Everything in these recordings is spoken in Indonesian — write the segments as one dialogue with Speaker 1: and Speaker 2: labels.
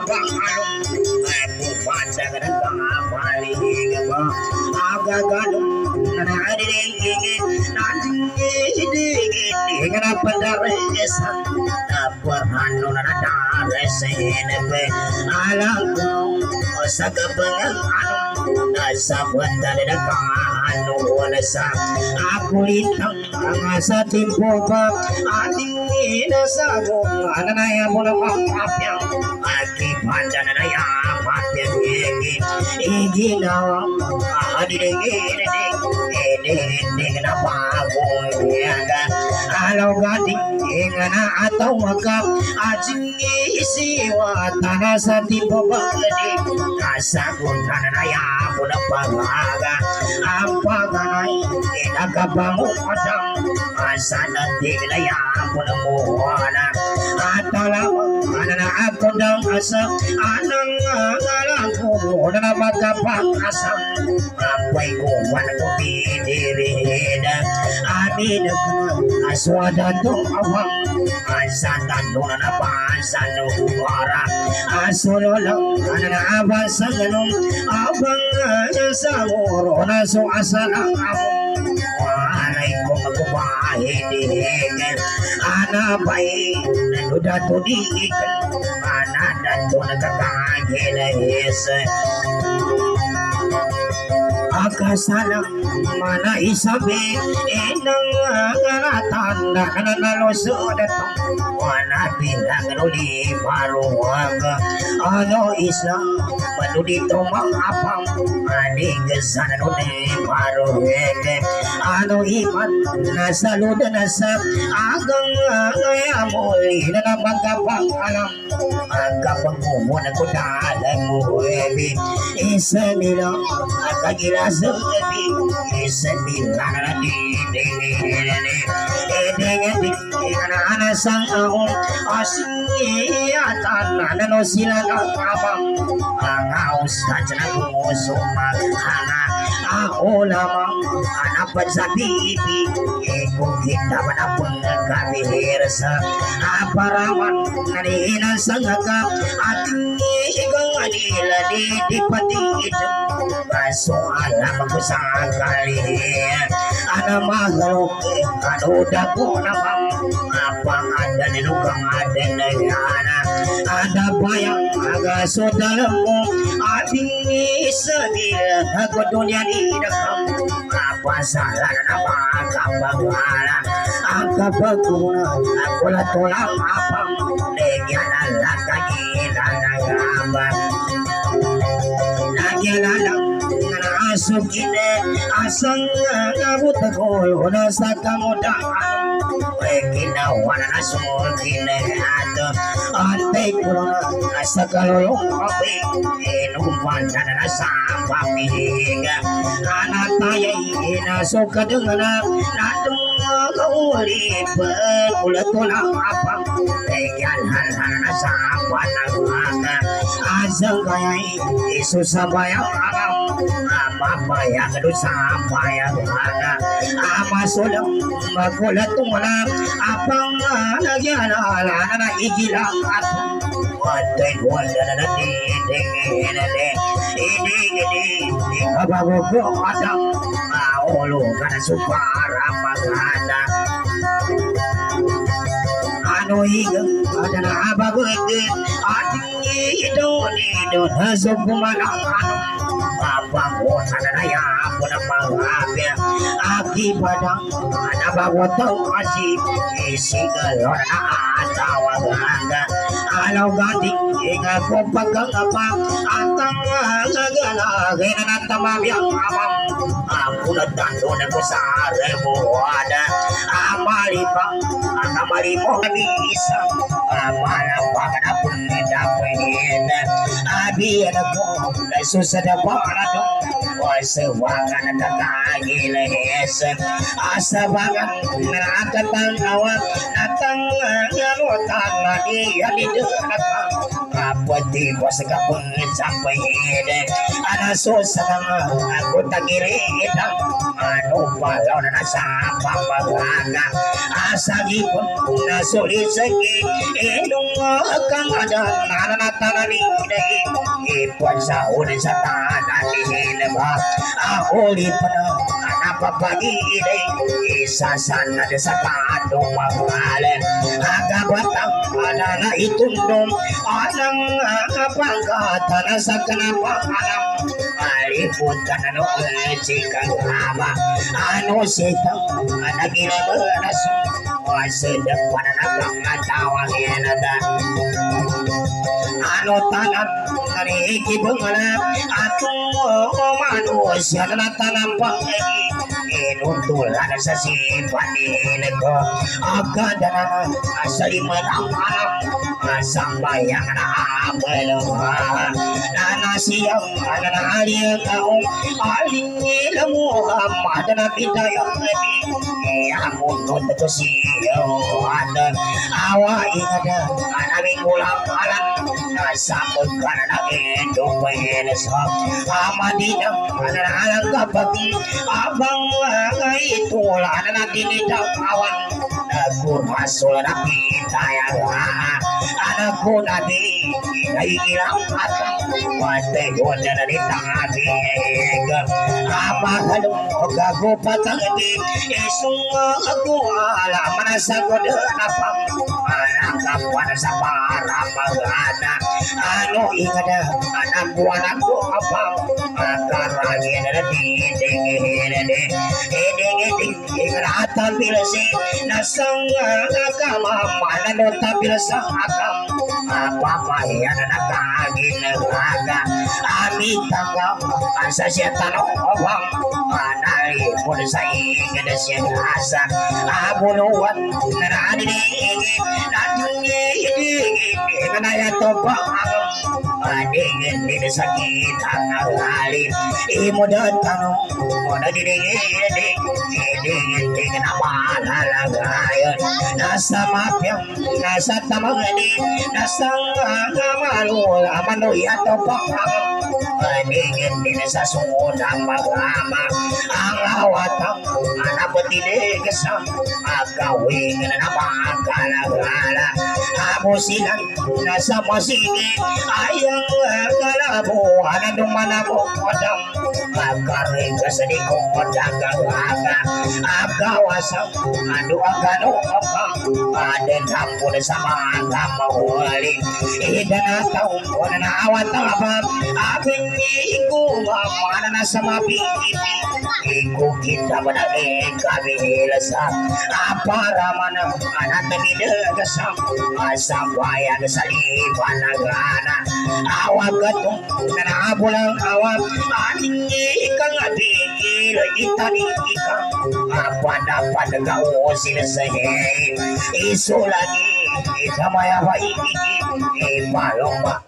Speaker 1: abang alung aku pandang dengan bali gaba aga galung nanari nanti dengan pendaresa apa anu nanada senebe alang sagabangan anu sahabat dari anu wanasa aku lintang asa timpo ba ating inasago ananaya mo na pangkapyang aki pandan na ya patya iginawa adirigirigig na pagoy yaga alaw gading ingana ataw magap ajing isiwa tanah sa timpo ba nasagot na ya mo na pangaga ang paganay inagabango adang sana tigla ya mo na muwana atalaw na ako ng asa anang ngalang ko na magkapang asa apay ko wala ko bidirin amin ako na aswada to awang asatan doon na napasan no wara asulo lang na abasa ganun abang sa muro na so asa lang ako walay ko magkumahin ana bay nuda tudig ana dato nagkakagilis akasala mana isabi enang tanda kana nalusod wana bilang nuli paruwag ano isa madudito mangapang anigasan nuli paruwag ano iman nasalud na sa agang ngayamoy na namagkapang alam agapang mo na kudalang mo isa nila kagilas sabi isabila na di ana sang ako asiyatan na sila ng abang ang haus na sumag ako lamang anapan sa bibi kung kita man ang pagkabihir sa aparaman nanihinan sa ngaka ating igang anila di pati ito kaso alam ako sa kalihin ana mahalok kanuda ko naman apanganda nilukang aden na yana ada bayang agaso dalam mo ating isabil ako dunya inakam kapasalan na makapagwala ang kapaguna ako na tulang apang legyan ang lakagila na gamba nagyan na lang asukine asang nabut ko na sa kamudaan ginawa na sumulkine ato ante ko na sa kalulong kape inuman na sa pamihiga anatayay inasukad na natong kaulip ulat ko lang apang legyan halhan na sa panagwaga asang kaya'y isusabayang agam mapayag doon sa payag masulang magulat wala apang nagyan ala na igilang at waday wala na natin hindi kabago ko atang maulo ka na supara maganda ano higang ada na abago ating ito hasog kumanang papangutan na yapo ng mga aki badang nabawatang kasi isigal na atawag alaw gating ko pagkakapa atang nagalagay na natamamiyang amam apunatan doon ako sa rebuada amalipang amalipang nabisang malapag na punida pwede abiyan ako susada para dong wasawangan na kakagilis asabangan na atatang awak natang ngalutan na diyan idunatang putih bos kapun sampai ini ada susah aku tak kiri anu balon nasa pambaga asagipun nasulit segi indung kang ada nana tanani ipuan sahur sa tanah dihinaba ahuli pada apa pagi ini isasan ada sa tanong magalen aga batang anana itundong anang pangkatan sa kanapang alam aliputan ano chikang haba ano sitang anagila berasu wasedap pananakang atawang yanada ano tanam kari kibungan atong manusia na tanam pangegi inutulan sa sipanin ko agad sa limanang alam sambayang na amalong nanasiyang ananaliyang taong aling Muhammad na pitayang nabi amunod to siyo at awain na anaming ulang alam nasapod ka na namin dumayin sa amadinang ananalang kapag abang itula na natin itang awan nagkurmasul na pitayang anak ko natin naigilang at Wategon na nitang abig Apahalong kagupatang di Isung ako alaman sa kudanapang Anakapuan sa para magana Ano ingada anak buwan ako apang Akarangin na didingin Igratan pilasi Nasang kamamanan o tabilasa akam Papahiyan na nakagin aga Amit tanggap Kansa siya tanong obang Manali mo sa ingin siya asa Abuluan na naninigin Naninigin Kanaya to bang Adingin din sakit ang alin Imo dan tanong Muna dinigin Idingin din na malalagayon Nasa mapyang Nasa tamagani Nasa malul Manoy at bang Adingin din sa sunang magama Ang awatang Anapatinig sa Agawin na magalagala Amo silang Nasa masigi Ayang kalabuhan ang dumanamo kodang Magkaring ka sa likod Agagaga Agawasang Ano ang gano'ng kapang Aden hapon sa mga mahuli Ida na taong ko na naawat ang abang Abing iikuha Mana na sa mapigiti Iku kita ba na ikabihilasa Para manang anak na nilagasang Asabayan sa liban na gana Awag katong nanabulang awag Aning ikang abigil Itani ikang Apad-apad kausin sa hei Iso lagi Ikamaya pa ikikip Ipalong ba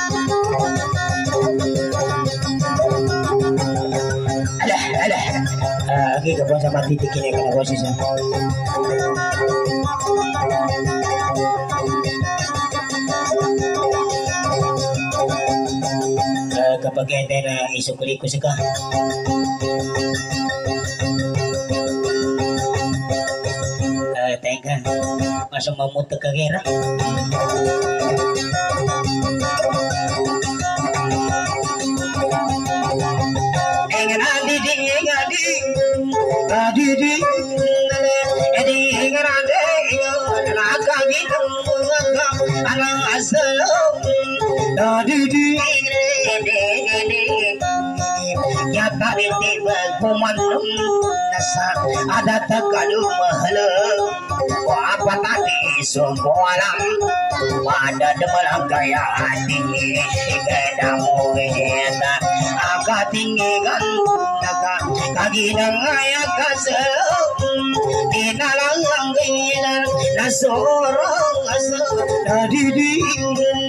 Speaker 1: Alah Lagi ka po sa matitikin Ika na boses kapag ente na isukuli ko siya ka teka masang mamutag ka gera engan adiding alang asalong Yata hindi magpumanong Nasa ada tagalong mahalang Wapa tati sumualang Pada demalang kaya ating Ikeda mo hita Akatingigan Kaginang ayak kasalang Dinalang ang ganyan Nasorong asa Nadiding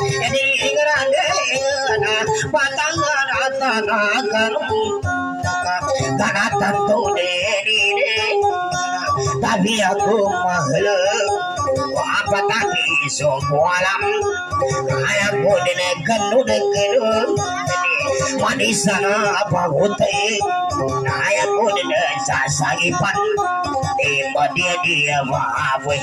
Speaker 1: Patangan at nanakarong Kanatan to Tapi ako mahal patati sobualam kaya bodene ganu de genu manisana pagote kaya bodene sasagipan dia mawe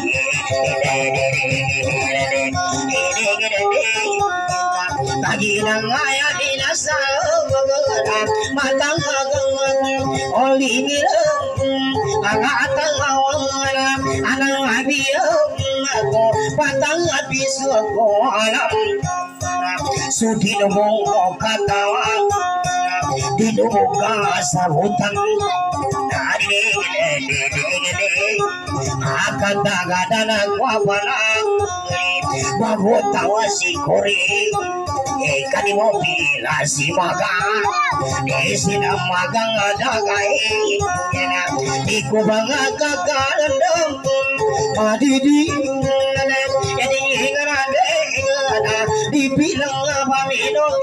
Speaker 1: lagi nang aya dinasa matang oli nileng angatang anang abiyang ako patang abiso ko alam sudi mo katawang diduga sa hutan akan tagada nagwabala bago tawa si Kori kanimo pila si Maga sinamagang adagay di ko mga kakalandam madidi jadi ngarade di bilang pamino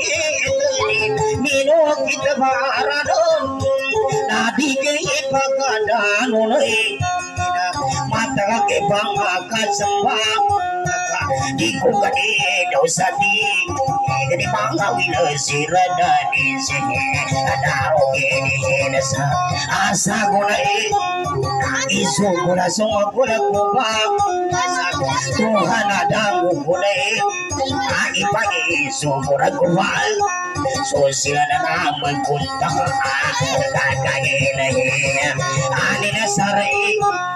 Speaker 1: kita baradon nadi ke pagkadano mata ke bangka sembah di ko kani dosa di jadi mangawin sirada di sini ada oke di desa asa gunai isu guna semua guna kubang Tuhan ada gunai pagi pagi isu guna kubang sosial dan mengkuntang kakak ini ani nasari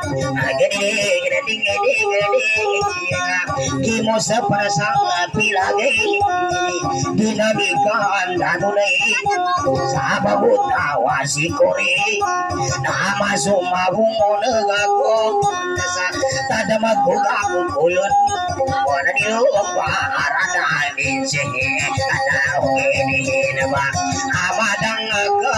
Speaker 1: di masa perasaan pilagi dinamikan danulai sahabat tawa si Kori nama sumabung negago tada magugago kulun wana nilupa arana di sini ada ini nama amadang ke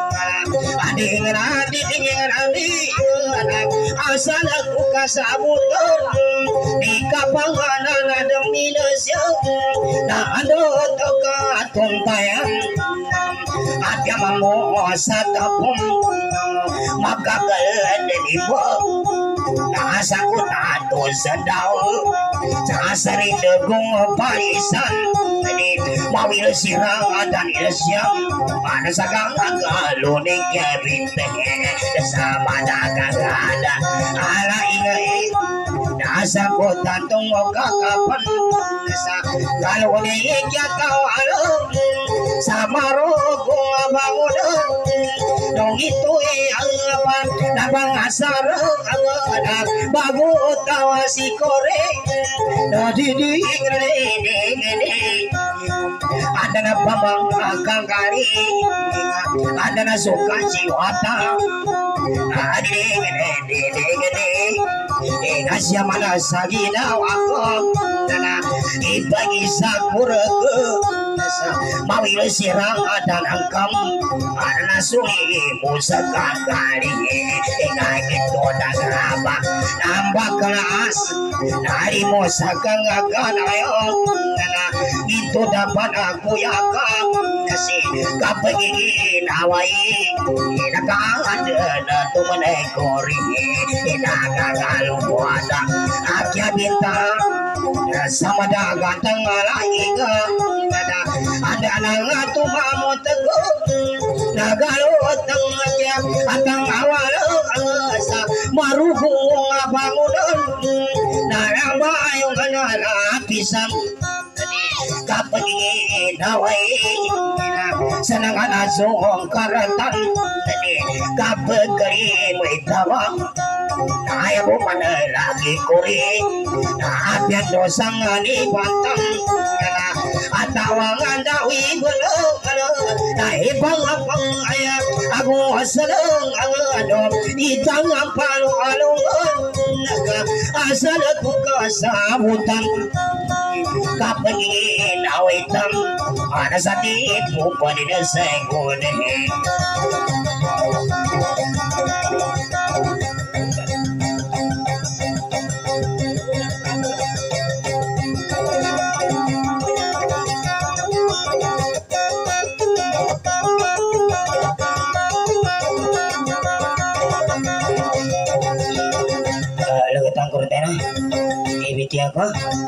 Speaker 1: ading asal aku kasabuton di kapanganan ada minusnya nah ando toka tuntayan ada mamu satapum maka kalian ibu nah saku tato sedau sasari degung parisan mawil sirang dan ilsyam pada sagang galuning kebinte sama dagang ada ala ingai nasa ko tantong kakapan nasa galuning yakawalo sama rogo bangun dong itu ang apan nabang asar ang ada bago tawa si Kore dadi ada na pamang kangkari ada na suka jiwata kasya mana sagina wako na ibagi sakuraku mawil sirang dan angkam ada na sungi musaka kali gitu dan apa nambah kelas dari musaka ngaganayo itu dapat aku yakam kasih kapegin awai nakaan na tumanekori nagagalu buada akya bintang sama dagang lagi ke ada nang tumamu teguh nagalu tengah atang awal asa maruhung bangunan naramayo kana pisan kapagin away sanang anasong karatan kapagari mo itawa kaya mo manalagi kuri naapyan dosang ni bantang atawangan dawi gulo naibang apang aya ako asalang ang adom itang ang palong-along asal ako kasabutan kapagin awitam para sa tipu pa rin sa igunin tiapa.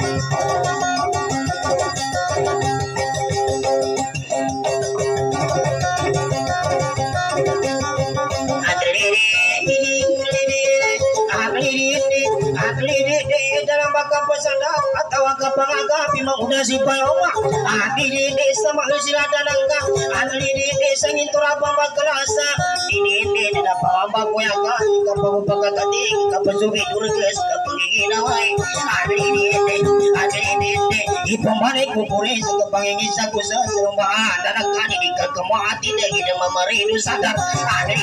Speaker 1: Dalam baka pesanda atau kapangagapi mengudah si palawa adi di desa manusia danangga adi di desa nginturabang bagelasa ini tidak paham baku yang kan kapal tadi kapal subi durges kapal ginawai adi di ipambalik kupuri sekepangin sakusa serumbahan danangkan ini kekemati dari mamarindu sadar adi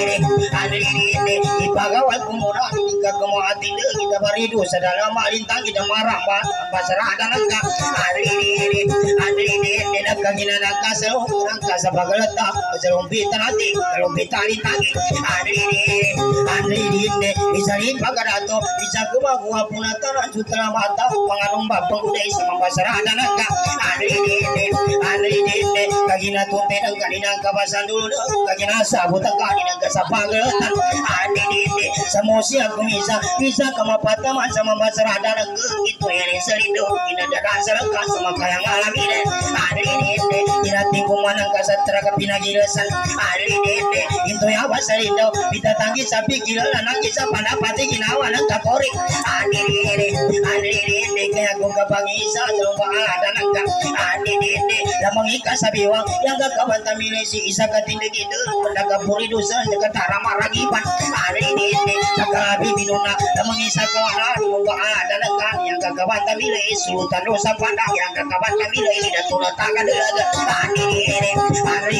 Speaker 1: di ipagawal kumurah ini kekemati kita baridu sadalam malintang kita marah pasrah dan angka hari ini nak kagina nak kasau orang kasa bagalata serumpi tanati serumpi tali tagi hari ini misalin bagarato bisa kumaku apuna tanah sutra mata pangarumba pengudai sama pasrah dan angka hari ini kagina tumpe dan kagina kabasan dulu kagina sabutan kagina kasa bagalata hari ini semua siap bisa kamapata sama pasrah dan itu yang selidu ini ada rasa lekas sama kaya ngalami deh hari ini kita tinggung manang kasatra kapinagilasan hari ini itu yang apa selidu kita tanggi sapi gila lanang kisah pandapati ginawa nang kapori hari ini kaya kong kapangisa serumpa ada nangka hari ini lamang ikas sabiwang yang kakawan tamile si isa katindig itu pendagapuri dosa dekat ramaragipan hari ini kakabi binuna lamang isa kawalan ada nangka yang kakawan tamile sultan dosa pandang yang kakawan tamile ini datuna tangan delaga hari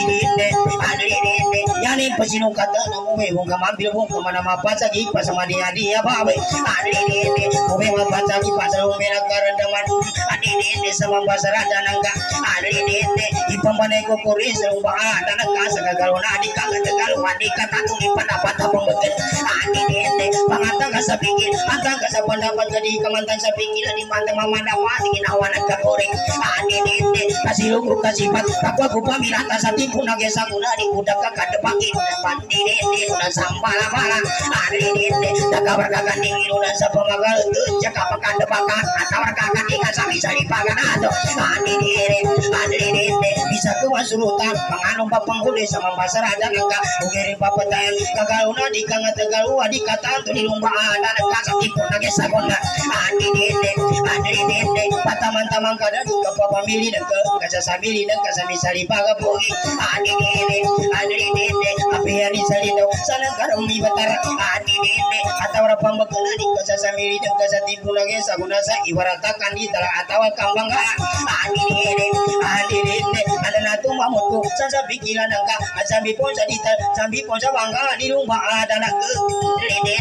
Speaker 1: ini yani pesinung kata namu mung kamambil mung kemana mapaca gi pas sama dia babe hari ini mung mapaca gi pas lu mena karendaman hari ini sama pasar ada nangka hari ini ipambane ko kuris rumba ada nangka sagagaluna dikaga tegal wadi kata tu pendapat pembeken hari ini pangatang kasapikir antang kasapandapat jadi kemantan sapikir di mantang mama dapat ginawan ka goreng hari ini kasih lu kasih pat aku pamilata satipu nagesa guna di budak kadepaki pandi ini udah sambala-bala hari ini dakabar kagan dingin udah sapamagal jaka pakan depakan atau kagan ikan sari-sari pagan atau hari ini bisa kewasurutan menganum papangguli sama pasar ada nangka ugirin papatayan kagaluna di kanga tegalu di kata tu di lumba ada nangka satipu nagesa guna hari ini pataman-taman kada di kapapamili dan kasasabili dan kasamisari pagapogi hari ini api hari salino sana karumi batara hari ini atau rapang bakala di kasasamili dan kasatipu nagesa guna sa ibaratakan di tala atau kambang hari ini ada natu mamutu sasa pikiran angka sambi pon sa bangga di lumba ada nak ini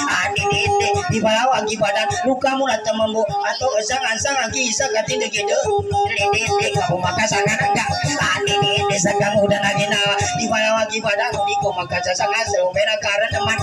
Speaker 1: di bawah lagi badan luka mulat temambu atau sangan kisah katin degido ini kamu maka sangan enggak ini kamu udah lagi nawa di bawah lagi badan di ko maka sangan seumena karena teman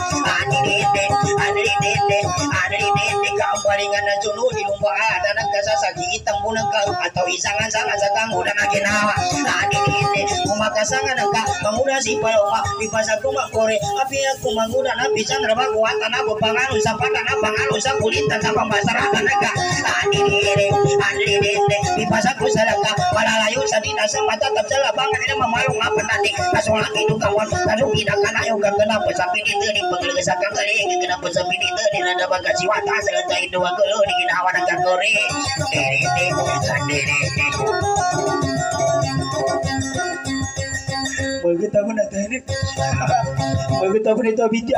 Speaker 1: ini kamu palingan najunu di lumba ada nak kasasaki hitam punang kau atau isangan kamu udah lagi nawa ini maka sangan enggak mengudah si paloma di pasar rumah kore api aku mengudah nabi chandra baguan tanah bepangan usapan tanah pangan usap kulitan sama pasar ada naga ini di pasar kusalaka malalayu sadina sama tetap selabangan ini memalung apa nanti langsung lagi itu kawan langsung tidak kan ayo gak kenapa sampai itu di pengelgesakan kali kenapa sampai itu di nada bakat siwata selesai dua kilo di ginawan akan kore ini begitu pun ada ini begitu pun itu bijak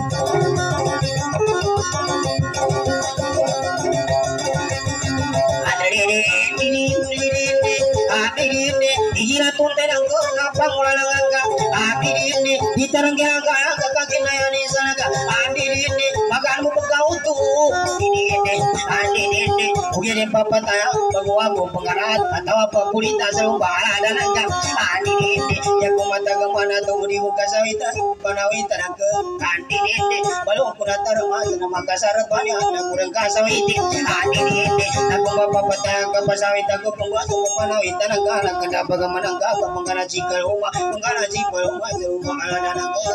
Speaker 1: ini tunte nang ngapa ngulalangga ini ditarangga kaki nayani sanaga ini makanmu pegau tuh ini ugire papa taya baguago pengarat atau apa kulita selumbala dan angga ini yang kumata gamana tuh di muka sawita panawita ke ini balu kunatar mas nama kasarat banyak nak kurang kasawiti ini aku papa taya ke pasawita ku pengbuat panawita naga kena bagaimana enggak mengana cikal rumah mengana cikal rumah rumah ala dan angga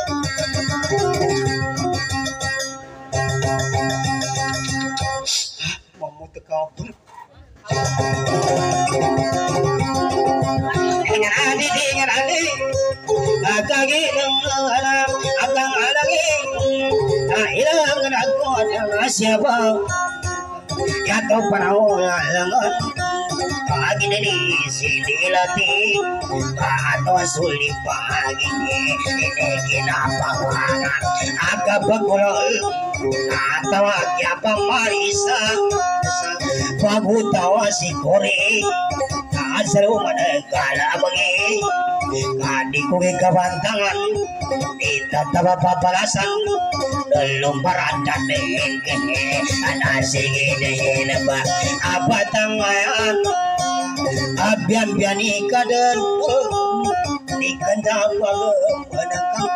Speaker 1: tekau. Dengan adi, agagi dengan agang alagi, hilang aku adalah siapa? Ya tahu perawan pagi dari sini latih atau sulit pagi ini kenapa banget agak begulol atau apa marisa bagu tawa si kore asal mana kala bagi kadi kuwi kabantangan kita tawa papalasan belum beradan deh ana sige deh ba apa tangan abian-bian ikadan di kandang menangkap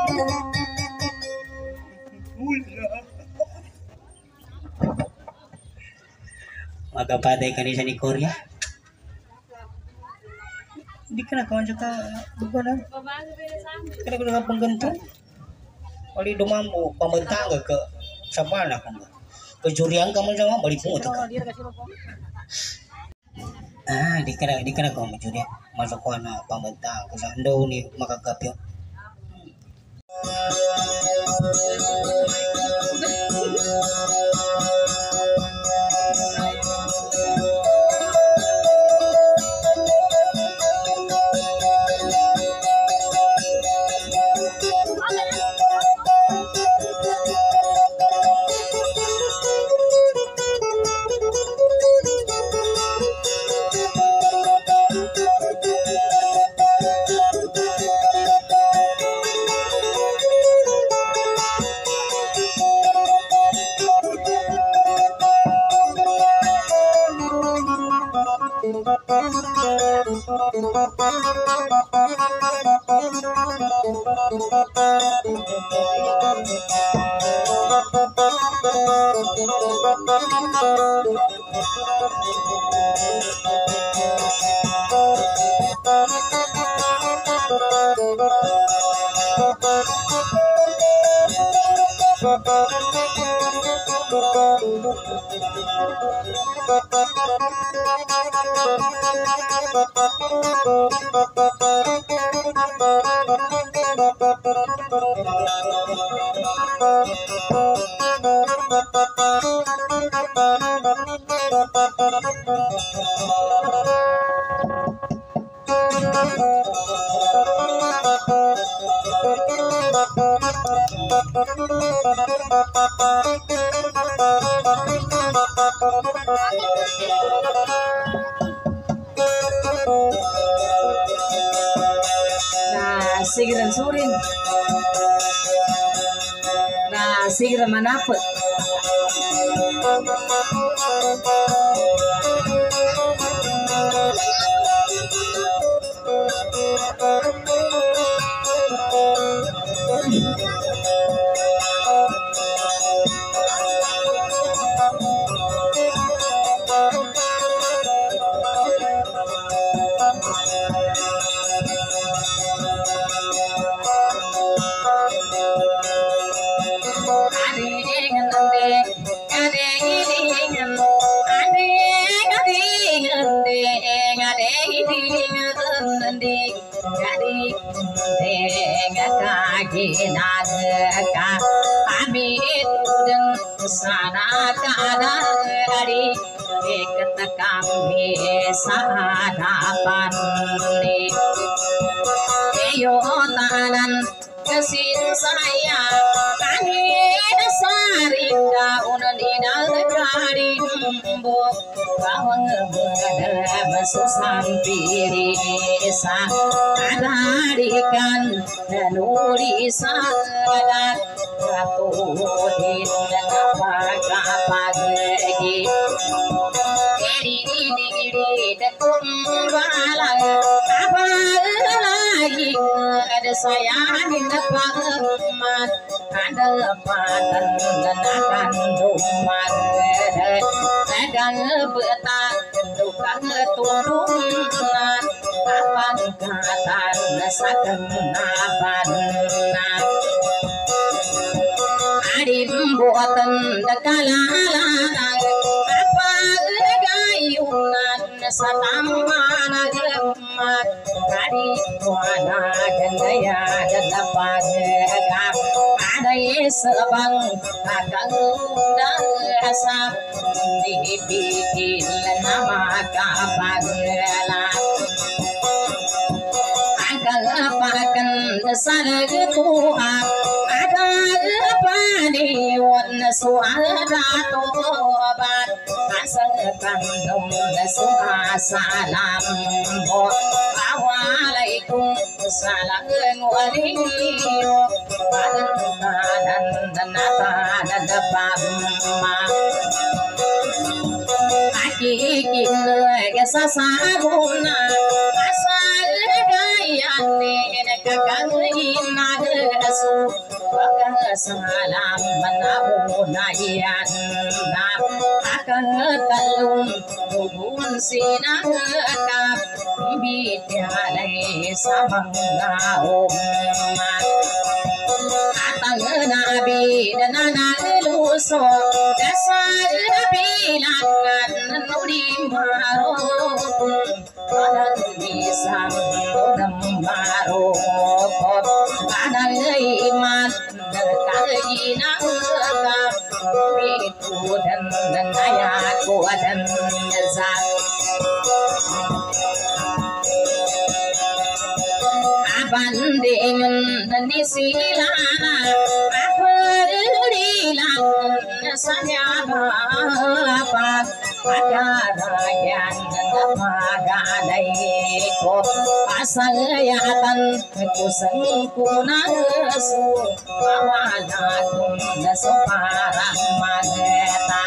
Speaker 1: maka paday kanisa ni Korea hindi ka na kawan siya ka bukan kena kena penggantung oli dumamu pembentangan ke siapa nak kamu kejurian kamu jangan balik pungut di kena kamu mencuri masuk ke anak pembentang ke sando ni makakapyo
Speaker 2: Sige dan surin. Nah, sige dan manapot. Sana kana dari kata kami sahadapan ni yo tanan kesin saya kani sarinda unadina kari mbok bawang berada sampiri sa adarikan nulisan Ratuhin napagapagagi Eri kumbalang Apalagi ada sayangin pagmat Ada patan dan akan dumat Kadang betang tukang turunan Kapan katan saken napan Adim buatan dekalalang apa satamana gemat kadi wana gandaya dadapag ada sebang kakang dasa dipikir nama kapagala pakan dasar ketua ada pani wan suara tobat asal kandung suha salam Assalamualaikum salam waliyo dan nata dan Aki kin sasaguna asal gayane kakangina su salam manahunayan akan talum hubun sinaka bidyalay samangao atang nabi dan nanaluso dasar bilangan nuri marupun kadang isang dambaro kadang iman kaginang itu dan ayatku dan zat bandingan dan disilana aperilang saya apa ajaran dan pagadai ko asayatan kusengkuna su awalatun separah mageta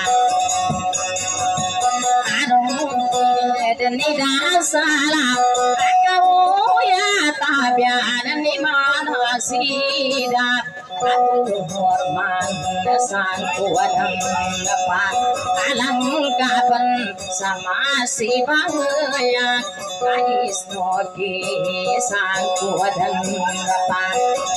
Speaker 2: dan tidak salah kau ya tabian ni mana sida aku hormat dasar kuadang dapat alang kapan sama si bahaya kais noki sang kuadang dapat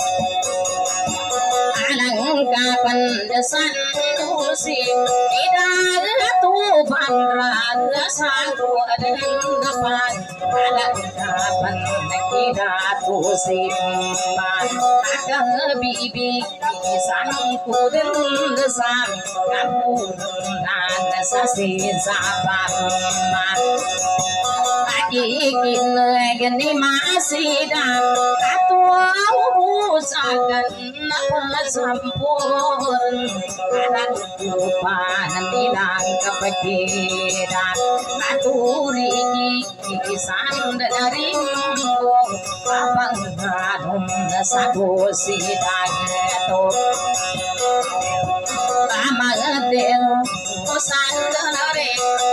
Speaker 2: alang kapan dasar nusi tidak tuban dasar kuadang dapat alang kapan tidak tusi akan bibi sang kudan desam kamu dan sasi sabar ikin geni masih dah katua usahakan sampun anak lupa nanti dan kepikiran katuri kisan dari mbong abang ngadum satu sidang itu amatin usan dari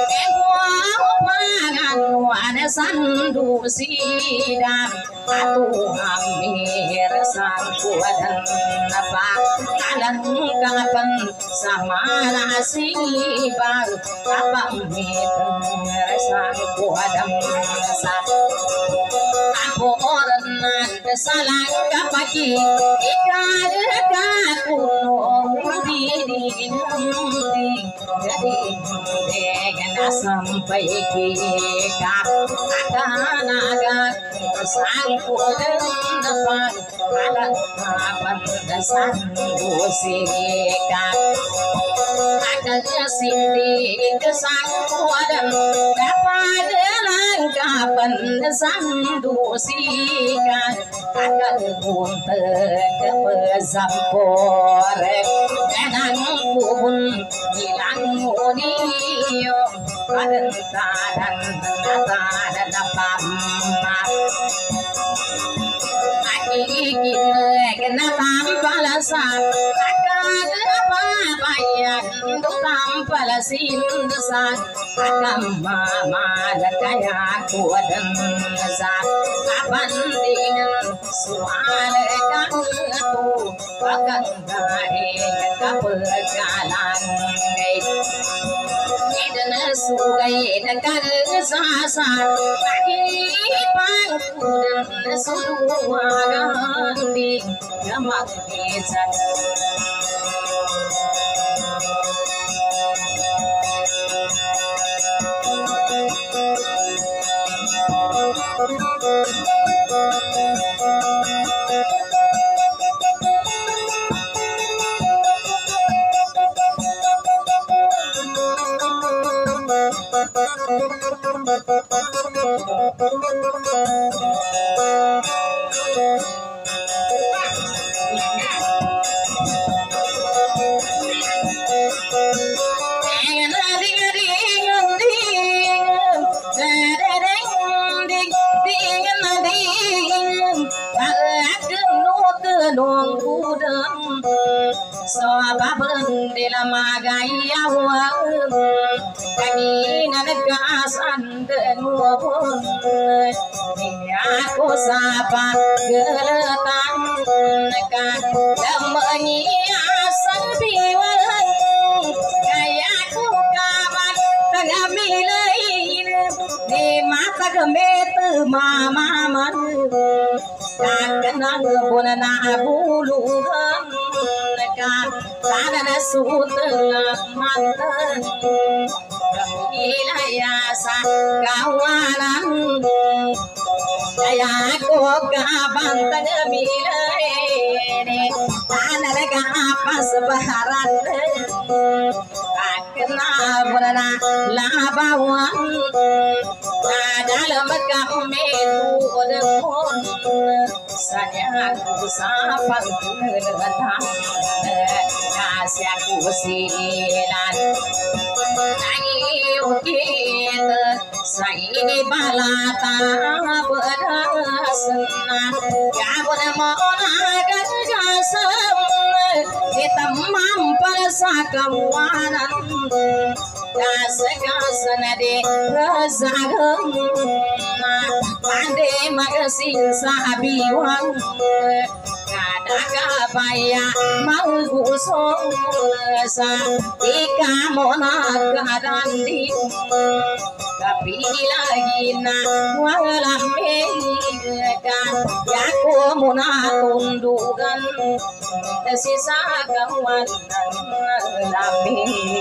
Speaker 2: wana sandu sidang atu hampir sangku dan apa kalang kapan sama nasi bang apa itu sangku dan sa aku orang salah kapaki ikan kakuno di jadi dengan sampai kita akan agak sangku depan ada kapan dasar musikat ada sini kesangku dan dapat langkapan dasar musikat akan untuk kepezampor dan pun hilang munio dan apa kenapa balasan akan apa bayan tanpa lasin desak akan mama kaya kuat zat kapan dengan suara kamu akan dari keperjalanan dan sugai dan sasa bagi pangku dan semua ganti jamak kita Aku sapa geletan kan lemeni asal biwan kayaku kawan tengah milih di mata gemet mama man tak kenal pun nak buluhan kan tanah suteng mantan ilayasa kawanan aku kapan tengah milih tanah apa sebaharan tak kenal pun nak labawan dalam kami pun saya aku sapa keletang kasih aku silan ayo kita saya balata berasna ya boleh kerjasam kita mampu sakawanan kasih de rezagam pandai magasin sabiwan kadang payah mau gusong sa ikamona kadang di tapi lagi na wala megan ya ko muna tundugan sisa kawan lami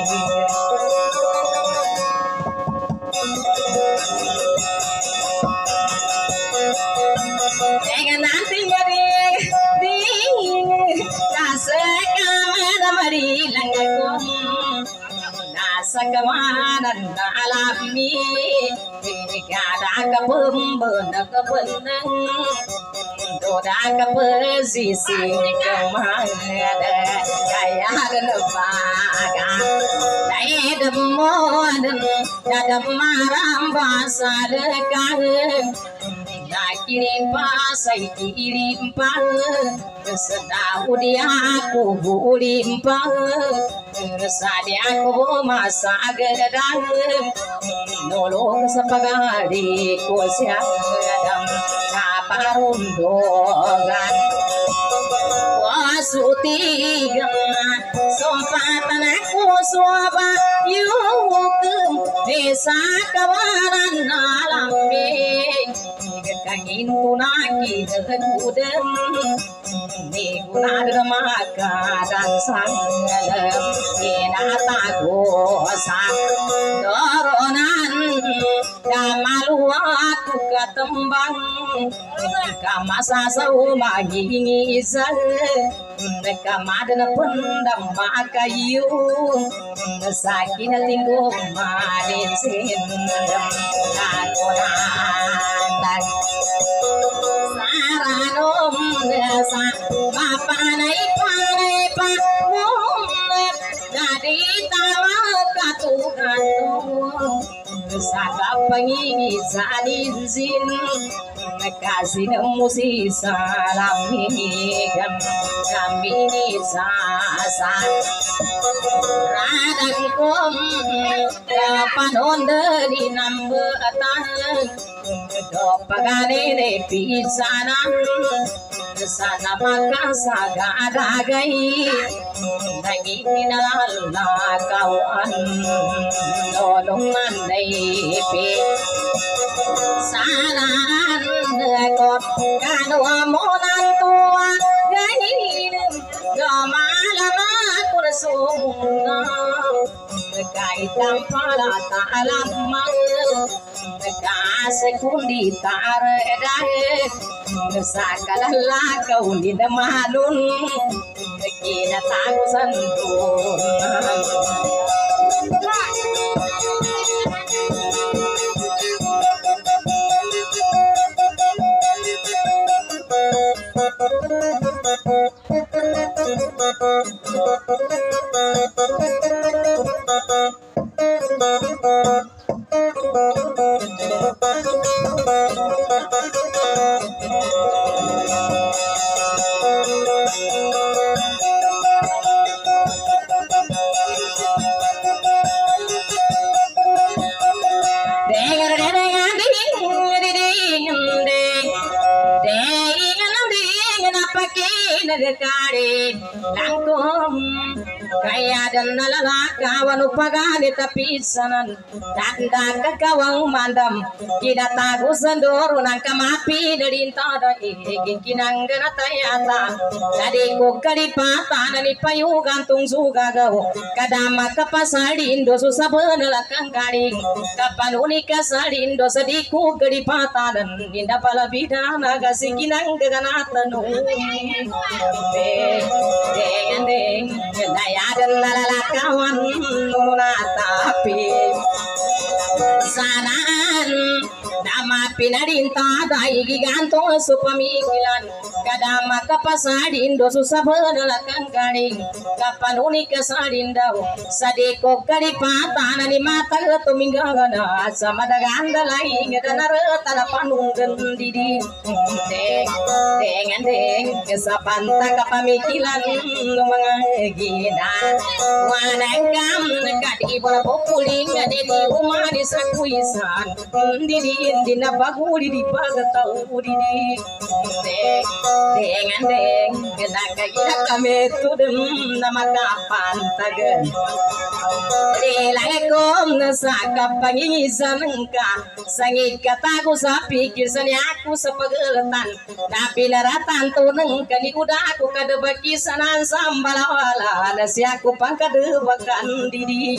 Speaker 2: dengan nanti jadi ding kasih mari langgakom nasa kamanan alami kada kabumben kabenang doda kapesisi kemana kaya lebaga dai demoden dadam maram basa lekang kirim pasai kirim pang sedau dia aku bulimpang sadi aku masa gedang nolong sapagadi ko siang gadam kaparundogan wasutigang sompatan aku suaba yukum desa kawanan alami kangin tunaki dengan udem ni gunada maka dan sangalam inata gosa doronan kamalu aku ketembang kamasa sauma ngizal kamadana pendam makayu sakin tinggu marin sindam nakonan saranom desa panai panai pamum dari tawa katukan saka pangini zanin zin kasih musi salam higam kami ni sasa radang kom panon dari nambatan dopagane ne pisanan sana makasa gadagai naging nalala kawan nolongan naipi sanan kot kanwa monan tua ganin gamalama kursunga kaitam para talamang Kas kundi tar dahe Sakalala kauni damalun Kina tagu santun Kare langkum kaya dan lalaka wanupagani tapisanan tanda kakawang mandam kida tagu sendoro nang kamapi dari tada kinang gana tayata tadi ko kari pata nani payu gantung suga gawo kadama kapasalindo susabana lakang kari kapanuni kasalindo sadiku kari pata dan inda pala bidana gasi kinang gana tanu deng deng daya dan lalakawan tapi sanan nama pinarinta dai giganto supamikilan kadama kapasadindo susabana lakang kari kapanuni kasalindaw sadiko kari patana ni mata tuminggana samadaganda laing danarata na panunggan didi deng kesapanta kapamikilan mga gina wanagam kadi bola populing di umani sakuisan didi dina baguli di bagatau didi deng genaka gina kami tudem nama kapan tagen Relakom nasaka pangingisan ka sangi kataku sapi kisani aku sepegelatan tapi laratan tuneng kani udah aku kadebaki sanan sambalawala nasi aku pangkadebakan didi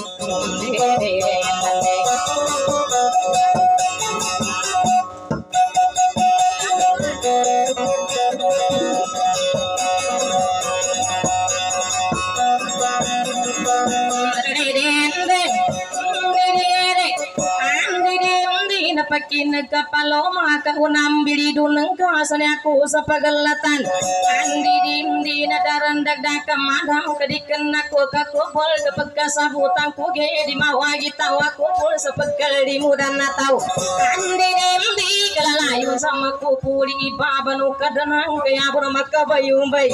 Speaker 2: pakin kapaloma ka unam bili duneng ka sani aku sapagelatan andi dimdi na darandag ka madam kadiken aku ka kubol dapat ka sabutang ku ge di mawagi tawa kubol sapagkal di mudan na tau andi dimdi kalalayo sama ku puri ibabanu kadanang kaya bro makabayum bay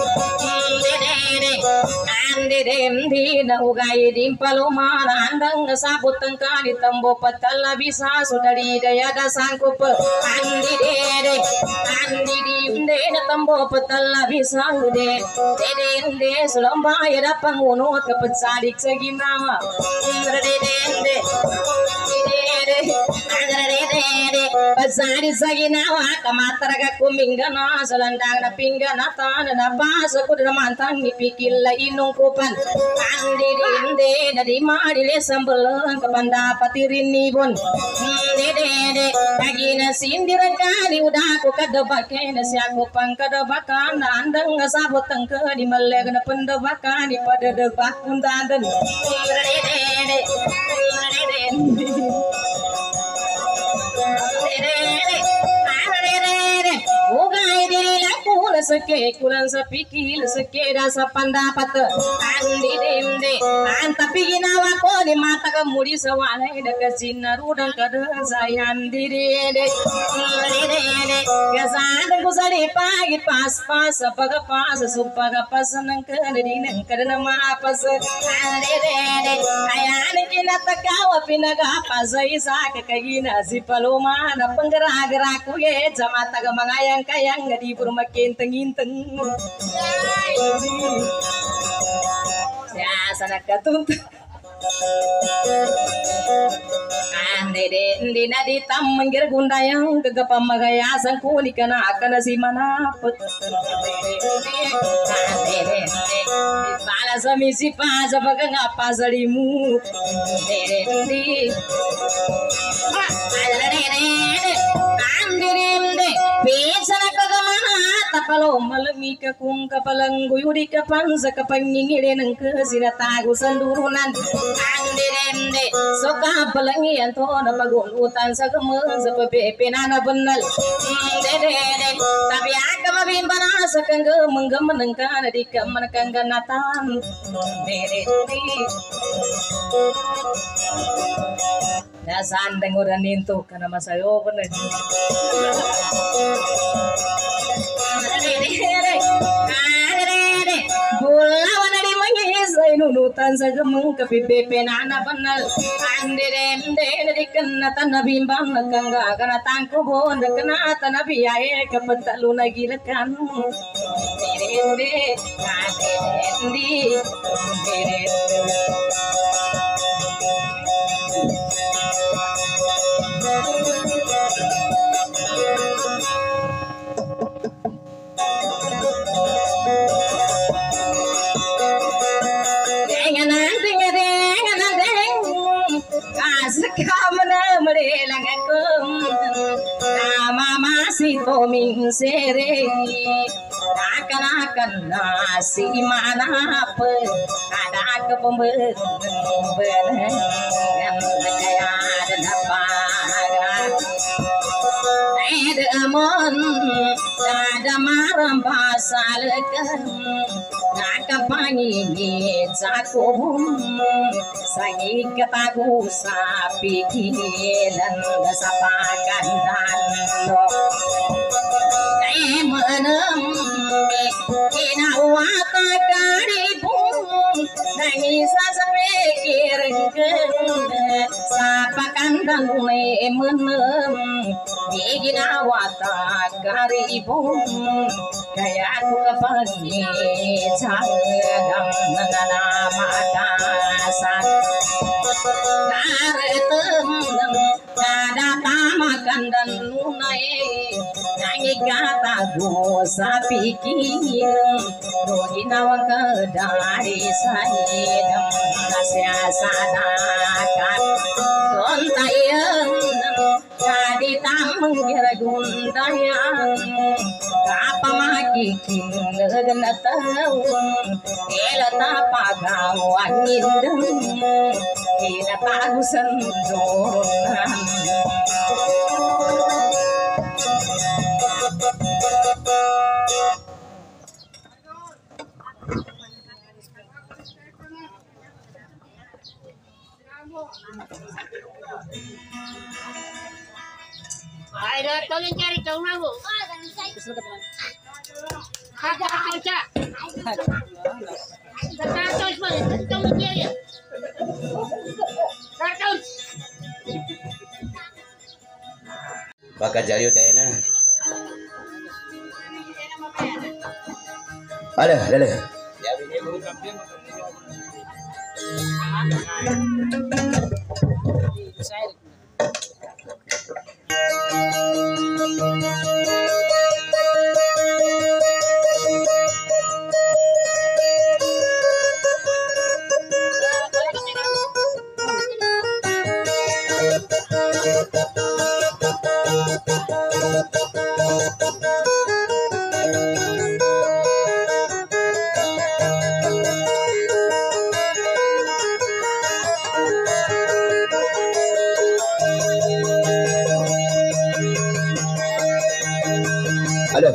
Speaker 2: andi dimdi na ugay dim paloma andang sabutang ka di tambo patala bisa sudari daya da sangkup andi dimde na tambo patala bisa ude dede sulamba ya panguno kapatsadik sa gimnama dede pasari sa ginawa kamataraga kuminggana salandang na pinggana tan na basa ko na mantang ipikil la inong kupan andi dimde na di marile sambelang kapanda patirin nibon dede kagina sindiran kani udah aku kadebake na siya ko pang kadebakan na andang sabot ang ke di maleg na pendebakan di pada debak undandan Ugai diri laku seke kulan sapikil seke rasa pandapat andi dimde tapi ginawa ko di mata kemudi sawalai dekat sinar udang kada sayan diri kesan ku sari pagi pas apaga pas supaga pas nang kada dinang kada nama apa se ayan kinata kawa pinaga pas isa kagina si paloma na penggerak-gerak ku ye jamata gamangayang kayang ngadi makin tenginteng ya sana katuntut andi nadi tam menggir gundayang kegapamagayasan kuli kana akan si manaput bala asa misi pa sa pagkangapa sa limu. Bisa na kagamana tapalo malami ka kung kapalang guyuri ka pan sa kapangingili ng kasinatago sa lurunan andirende so kapalang iyan to na pag-unutan sa gamang sa pinanabanal dede tapi aga mabimbana sa kanggamang gamanang ka na di ka manakang ganatan dede dasaan denguran ninto ka na masayo bener Bulawan na di mangisay nunutan sa gamang kapipepe na nabanal Andiremde na di kanatan na bimbang nagkangga kanatang kubo nagkanatan na biyahe kapatalo na gilakan Dirende, kadirende, lang ako mama si toming sere nakanakan na si manap ada ke pemben kaya dapat amon ada maram pasalekan nakapangingit sa kubong sangi katago sa pikilan sa pagandan ay manam kinawata karibong nangisa sa pikirin sa pagandan may manam di ginawata karibong kaya ako kapag sagang nanganamatasan karetem kada tamakan dan lunay nangigatago sa pikir do ginawang kadari sa idam nasyasadakan don tayang kaditamang giragundayan kapamakikin naganatawang ilatapagawan nindang ilatagusan donan
Speaker 3: Ay, tolong cari kau mau. Aja. Kartus mana? Tolong cari. Kartus.
Speaker 4: Baka jaliu teh na. Ada. Ada.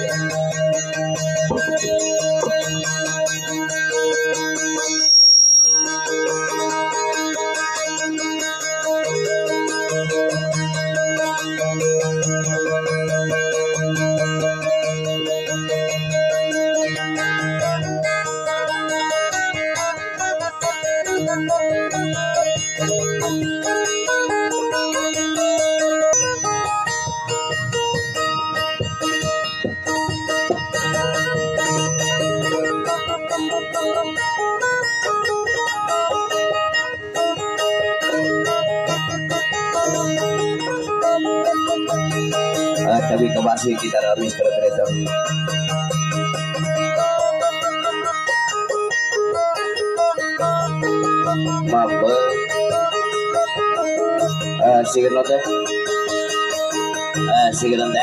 Speaker 4: Tapi kebasi kita ramis terus. mampu sige nota sige nota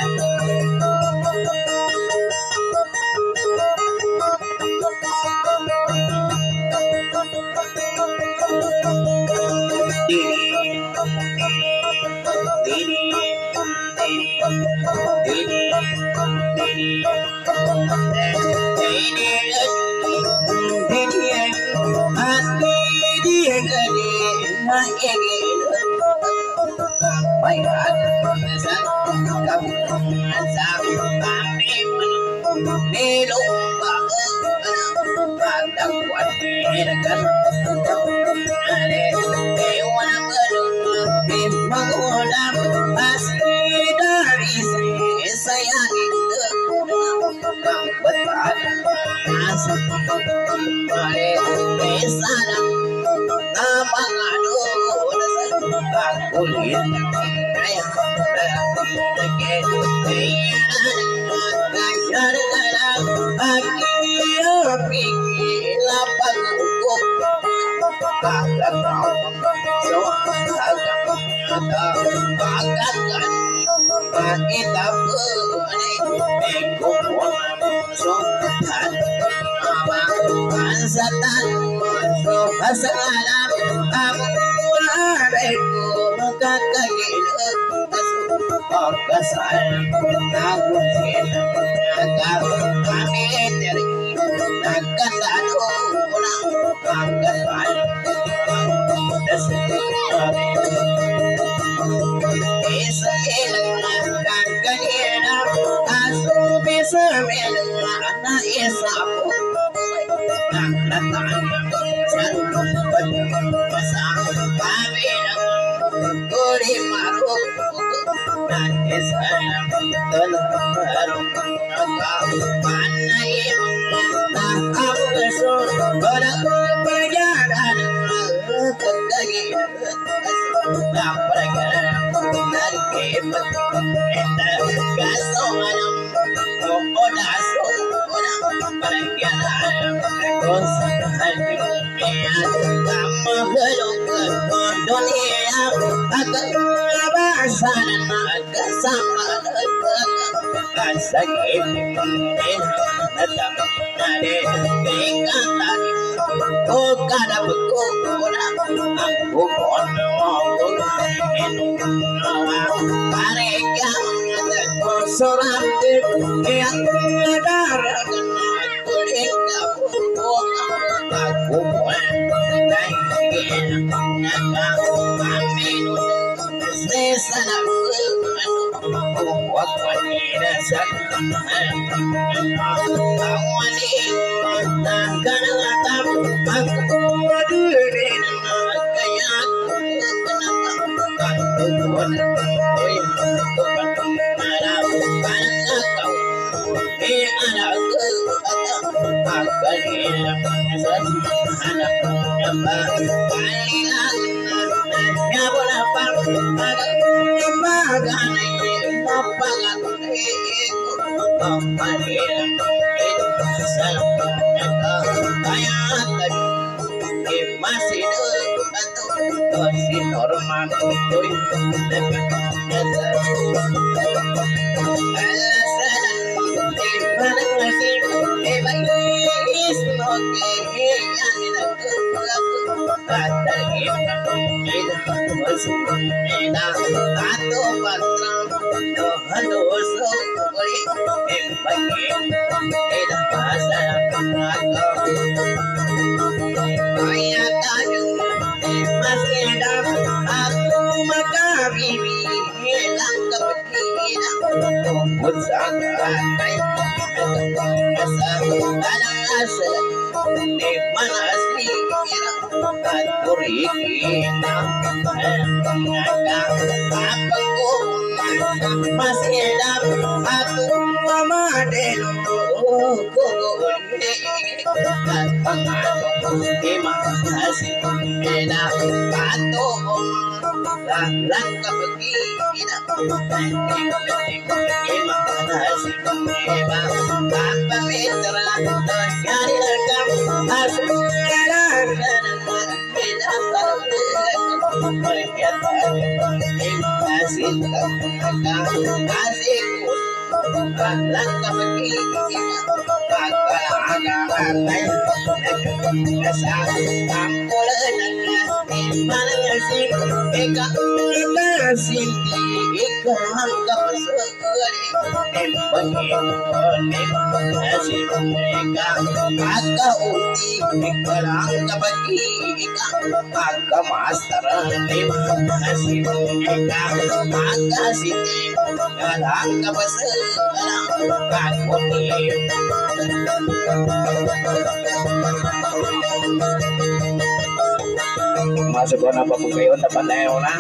Speaker 4: Masuk ko na pa po kayo, tapat na yun lang.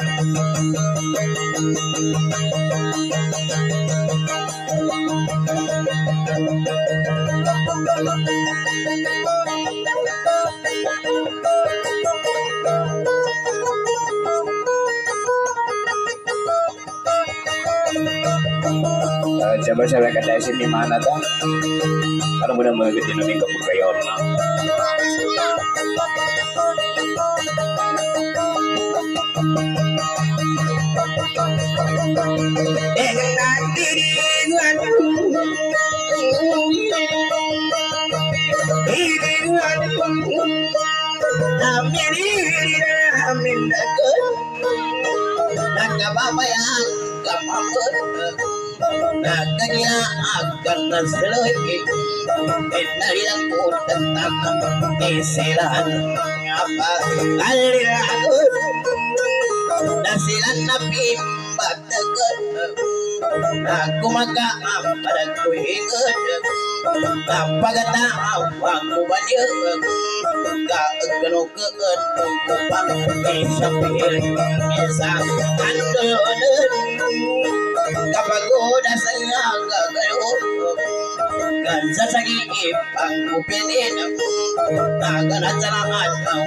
Speaker 4: Coba-coba kata sini mana tuh? Kalau mudah mengikuti nungi ke kayo na.
Speaker 1: Nagkanya akan naseloi Enarilang ko tentang Nisilan apa Aliragun Nasilan na pimbatagan Aku maka pada kuhingan Napagata awang mubanya Kaganukaan Kupang Isapir Isang Andonan Kapagoda saya gagayo kan sasagi ipang upinin nagana salamat kau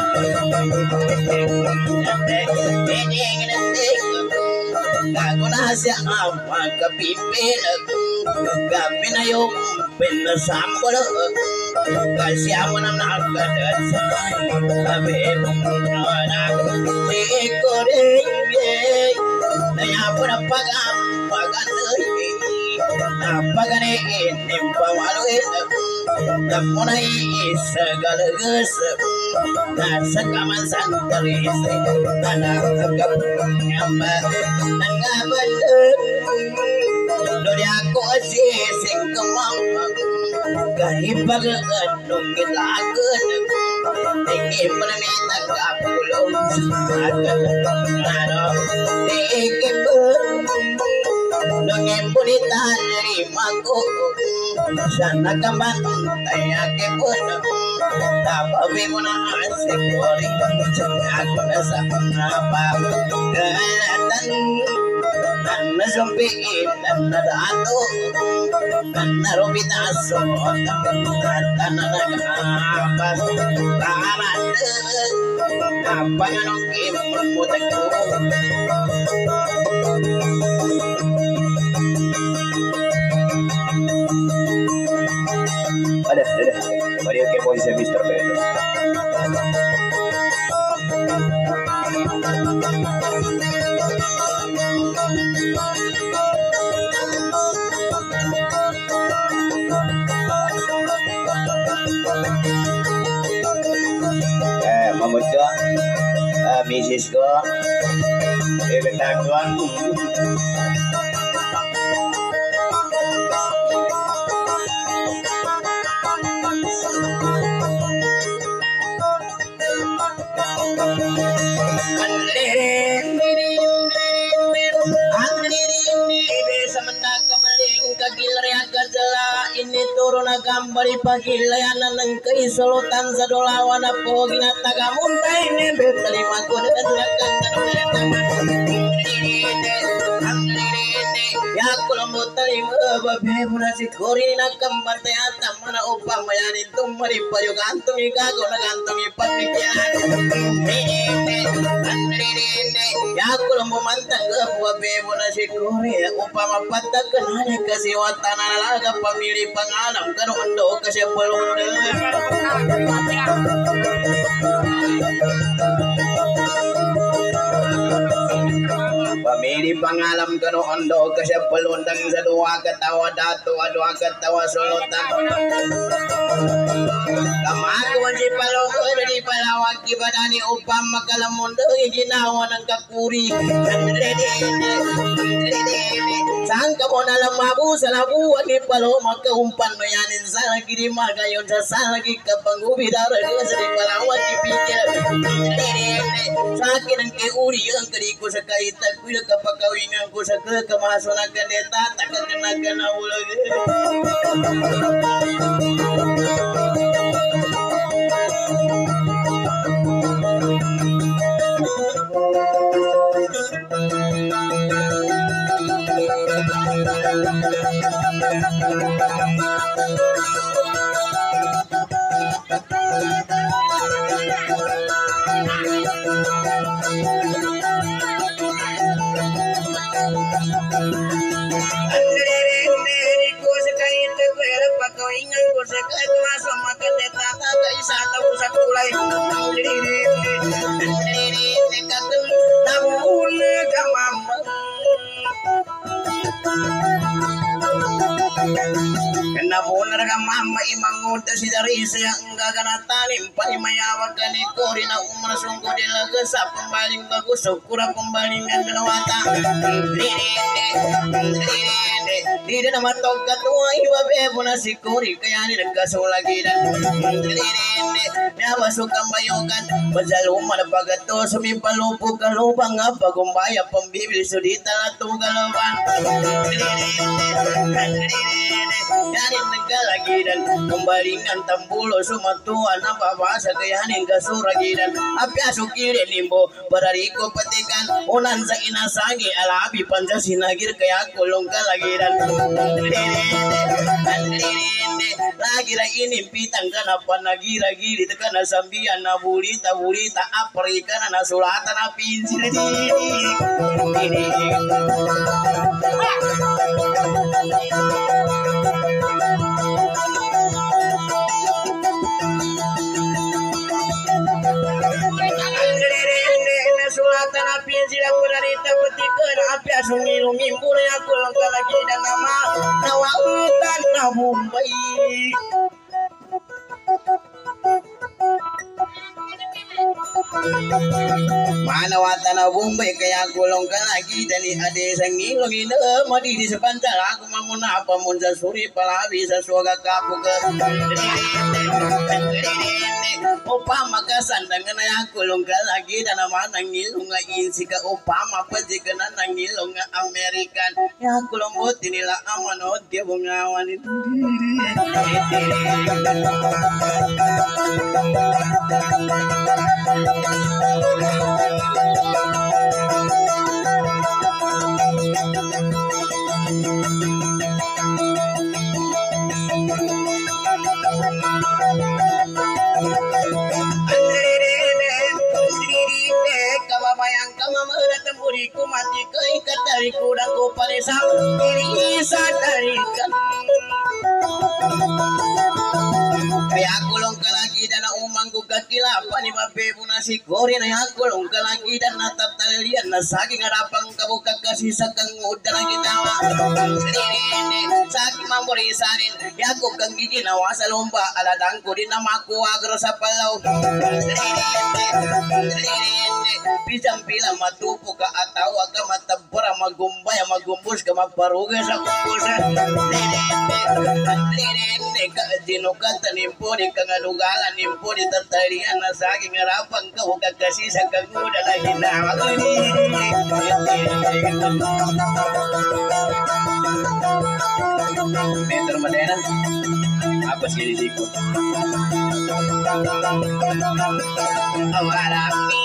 Speaker 1: kaguna siya ang magkapipil gabi na yung pinasambol kasi ako nang nagkadat sa sabi mong anak di ko rin Naya po na pag-amaganoy Napaganin Ng pawaloy Namunay isa galagas Nasa kamansan talis Nanakagap Nyamba Nangabalan Lodi ako asising kumamang Kahibagaan Nung ilagan Tingin mo na may nagkapulong Agal Ano Tingin mo Nungin punitan Lima ko Sana kamantay Ake po Tapabi mo na Sikori Ako na sa Napagalatan Nasumpiin Nadato Narubitaso Tananagas Tahanan Napanganong Kimutag ko
Speaker 4: Ada. Mari ke posisi Mr. Pedro. Mamut ko, misis ko, ibentaguan.
Speaker 1: Ini turun kembali pagilayanan ng kaisulutan sa dolawan na po ginatagamuntay ni Betalima ko na naglagan ya kulamutalim babe muna si Kori na kambantay at mana upang mayanin tumari pa yung gantong igago na gantong ipapikyan ya kulamumantang babe muna si Kori upang mapatagkan hanya kasiwatan na nalaga pamilih pangalam karon do kasi belum
Speaker 4: Pamilya
Speaker 1: di pangalam kanu ondo kasya pelundang sa dua katawa datu dua katawa sulutan kamakuan si palungod di palawag kibadani upam makalamundo ginawa ng kakuri saan ka mo nalang mabu sa labuan ni palo magkaumpan mo yanin sa lagi di magayon sa lagi kapangubidara sa di palawag kipikir sa akin ang kiuri ang kariko sa kaitag kuya kapagkawingan ko sa kamaso na kaneta takaganagan na ulag mama imanguda si dari saya enggak kana talim panimayawag kani kori na umrasungko di laga sa pembaling bagus sukura pembalingan menawata tidak nama tokat tua ibabe puna si kori kaya ni nagkaso lagi dan nyawa suka bayogan bajaluma na pagato sumipalupo kalubang apa kumbaya pembibil sudita latu galawan yani lagi dan pembalingan tambulo sumatuan apa bahasa kayanin kasuragi dan api asukire limbo barariko petikan unan sa inasangi alabi panca sinagir kaya kulong ka lagi dan lagi ini pitang kana panagira-giri kana sambian na bulita aprika na sulatan na pinsil sulatan api sila kurarita petikan api asungilungi mulai aku langkah lagi dan nama nawautan na Mumbai manawatan na Mumbai kaya kulong ka lagi dali ade sang ilong ina madi di sepantal aku mamuna apa mun sa suri palawi sa suaga kapuga upama kasandang na kulong ka lagi dan naman ang ilong nga insi ka upama pa di ka na ng ilong nga American ya kulong mo tinila amanod kaya bungawan ito ku mati keikat dari kudang ku parisam diri sadarikan kaya kulong ka lagi dan umang ku kakilapan ni babe puna si kori na kulong ka lagi dan natap talian na saking harapang kabuka kasih sakang udara ginawa saking mamurisanin ya ku kang giginawa sa lomba aladang ko din na makuha agro sa palaw pisang pila matupo ka atawa ka matabara magumbay magumbus ka maparuga sa kumbusan ka dinukata nimpo di kangalugalan nimpo di tatarian na saking harapang ka huwag kasi sa kaguda na ginawa Metro Madena apa sih risiko awarapi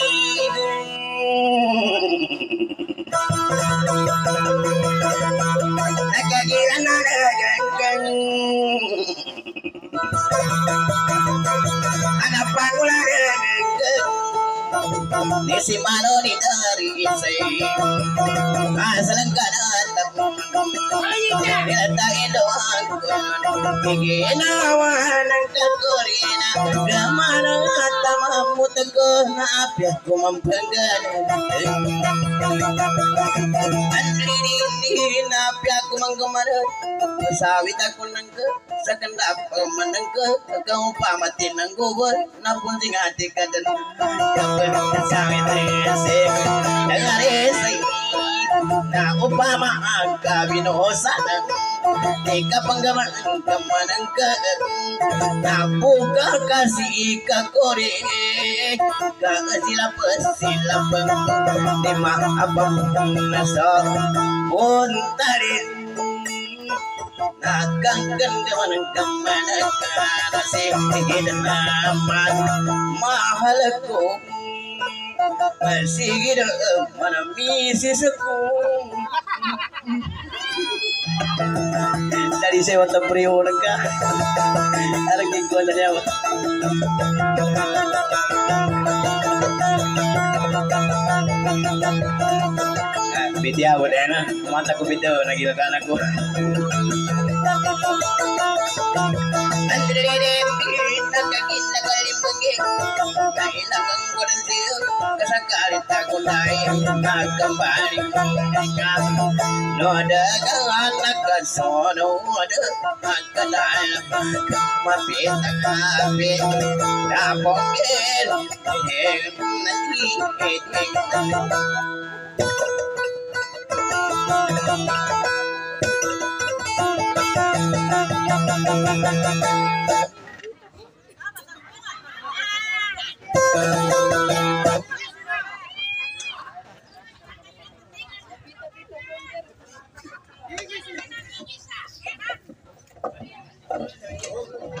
Speaker 1: nakagilan na nagagang anak pangulang di si mano ni dari isay asalang ka na Nilatakin doang ginawa ng kakurina Gama ng atamamu tego na apya kumampanggan Andri na piaku manggamara sawit aku nangke sakendap menengke kau pamatin nanggober napun sing ati kaden kapen sawit se dengare sei na upama agawinosa Eka panggaman kemanangka Nabuka kasih kakore Kakasila pesilap Tema abang nasa Puntarin Nakangkan kemanang kemanangka Nasib tigid amat Mahal ko Masih mana misi seku dari saya waktu priwo nengka ada giguan dari apa bitia buat enak mataku bitia lagi makan aku Andre kita kaki kali pergi kailang angguran siu kesakari takut naik kembali no ada anak kesono ada kadang mapita kafe tapongin nanti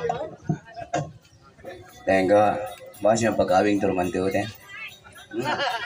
Speaker 1: Tengok, bahasa pagkawing turman tuh teh.